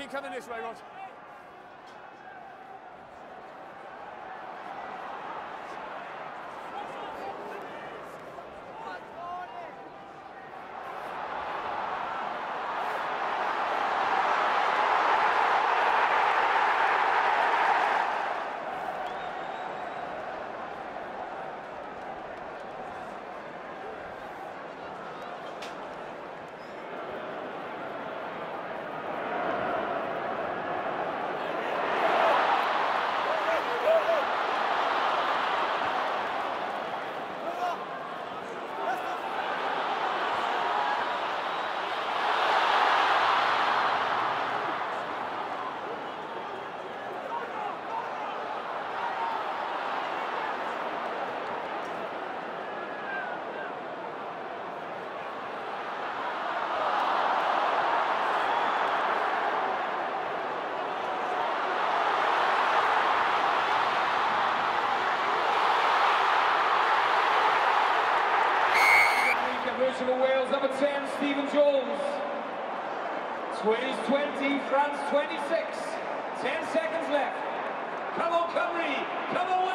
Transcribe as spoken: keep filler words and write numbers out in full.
coming this way, Rod. Of Wales, number ten, Stephen Jones. Wales twenty, France twenty-six. ten seconds left. Come on, Cymru! Come on,